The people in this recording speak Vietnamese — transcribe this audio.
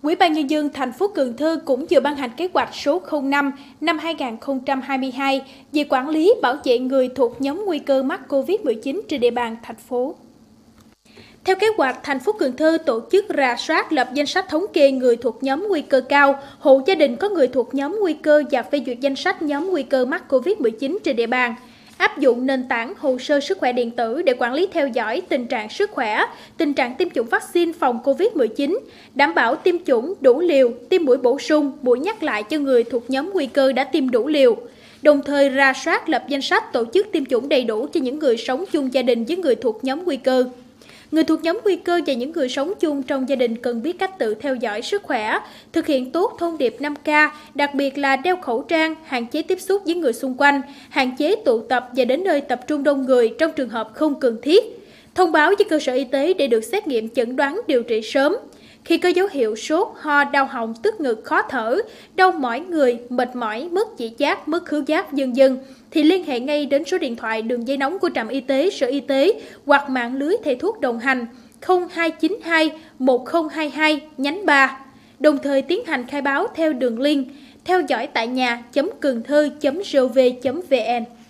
Ủy ban Nhân dân thành phố Cần Thơ cũng vừa ban hành kế hoạch số 05 năm 2022 về quản lý bảo vệ người thuộc nhóm nguy cơ mắc Covid-19 trên địa bàn thành phố. Theo kế hoạch, thành phố Cần Thơ tổ chức rà soát lập danh sách thống kê người thuộc nhóm nguy cơ cao, hộ gia đình có người thuộc nhóm nguy cơ và phê duyệt danh sách nhóm nguy cơ mắc Covid-19 trên địa bàn. Áp dụng nền tảng hồ sơ sức khỏe điện tử để quản lý theo dõi tình trạng sức khỏe, tình trạng tiêm chủng vaccine phòng Covid-19, đảm bảo tiêm chủng đủ liều, tiêm mũi bổ sung, mũi nhắc lại cho người thuộc nhóm nguy cơ đã tiêm đủ liều. Đồng thời rà soát lập danh sách tổ chức tiêm chủng đầy đủ cho những người sống chung gia đình với người thuộc nhóm nguy cơ. Người thuộc nhóm nguy cơ và những người sống chung trong gia đình cần biết cách tự theo dõi sức khỏe, thực hiện tốt thông điệp 5K, đặc biệt là đeo khẩu trang, hạn chế tiếp xúc với người xung quanh, hạn chế tụ tập và đến nơi tập trung đông người trong trường hợp không cần thiết. Thông báo với cơ sở y tế để được xét nghiệm chẩn đoán điều trị sớm. Khi có dấu hiệu sốt, ho, đau họng, tức ngực, khó thở, đau mỏi người, mệt mỏi, mất vị giác, mất khứu giác, v.v. thì liên hệ ngay đến số điện thoại đường dây nóng của trạm y tế, sở y tế hoặc mạng lưới thầy thuốc đồng hành 0292 1022 nhánh 3. Đồng thời tiến hành khai báo theo đường link theo dõi tại nhà.cầntthơ.gov.vn.